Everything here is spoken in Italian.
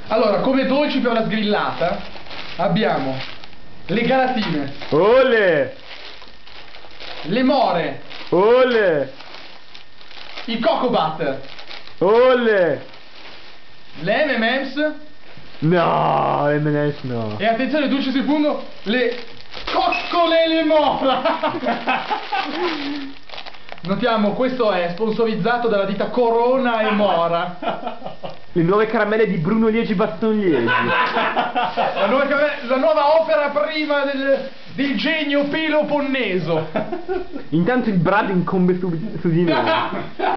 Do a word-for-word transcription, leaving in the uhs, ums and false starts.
Allora, come dolci per la sgrillata abbiamo le galatine, Ole! le more, Ole! i coco butter, Ole! le emme e m's No, M and M's no. e attenzione dolce sul fondo, le coccole e le mora. Notiamo, questo è sponsorizzato dalla ditta Corona e Mora. Le nuove caramelle di Bruno Liegi Bastogliesi. La nuova, la nuova opera prima del, del genio peloponneso. Intanto il Brad incombe su, su di noi.